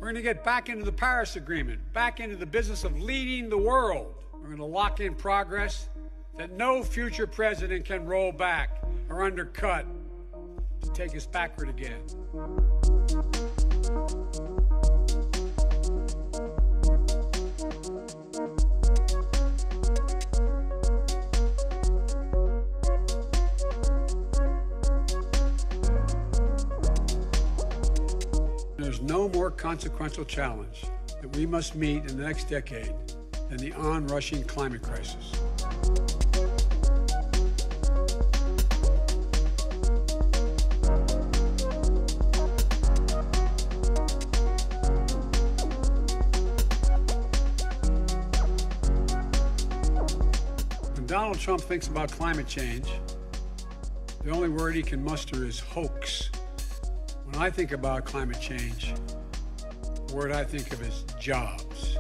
We're going to get back into the Paris Agreement, back into the business of leading the world. We're going to lock in progress that no future president can roll back or undercut to take us backward again. There's no more consequential challenge that we must meet in the next decade than the onrushing climate crisis. When Donald Trump thinks about climate change, the only word he can muster is hoax. When I think about climate change, the word I think of is jobs.